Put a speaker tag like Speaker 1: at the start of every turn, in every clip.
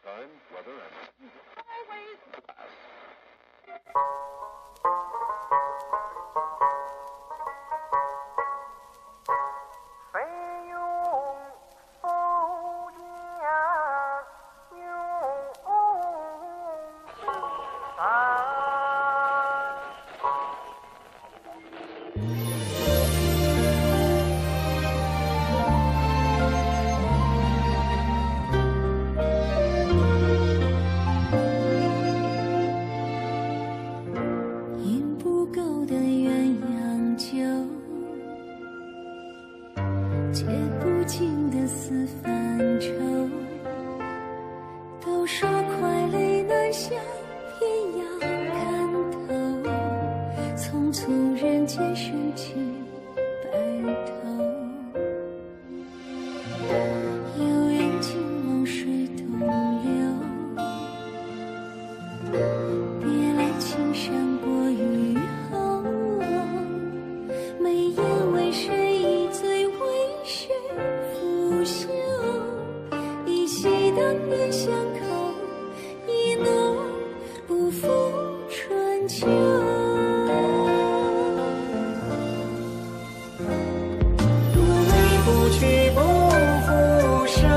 Speaker 1: time, weather, and always glass.
Speaker 2: 解不尽的思烦愁，都说快泪难消，偏要看透。匆匆人间深情白头，有缘尽往水东流。别来青山过雨后，眉眼为谁一醉为谁拂袖？依稀当年相扣，一怒不负春秋。如泪不去不复收，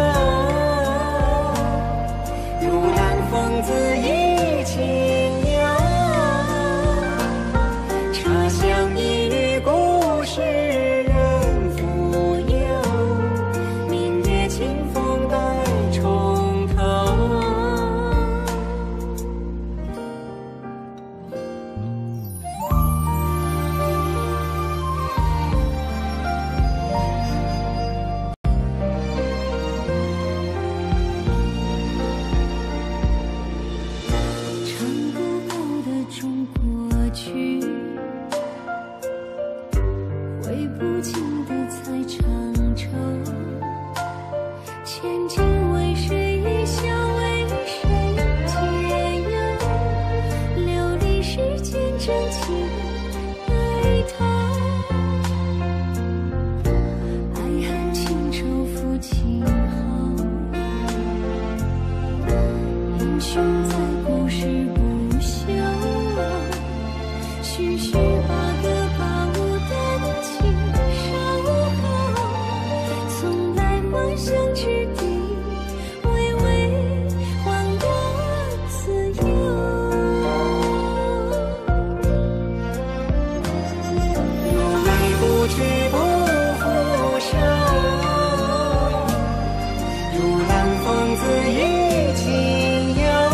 Speaker 2: 如兰风自意轻摇。茶香一缕故事人浮游，明月清风待重头。唱不够的中国曲，挥不尽的才长愁。千金为谁一笑，为谁解忧？流离世间真情白头，爱恨情仇付今后。英雄在故事不朽，徐徐把歌把舞丹青守候。从来幻想之地，微微换我自由。如泪不去不复收，如兰风自意轻摇。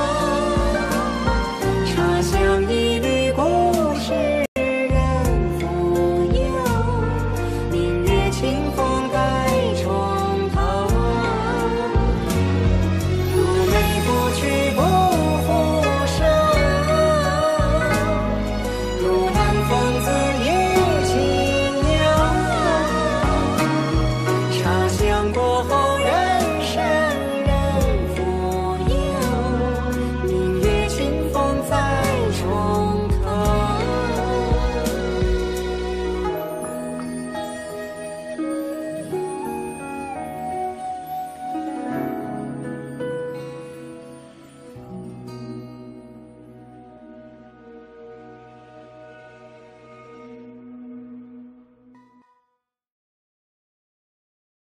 Speaker 2: 茶香一缕故事人浮游，明月清风待重头。如泪不去不复收，如兰风自意轻摇。茶香过后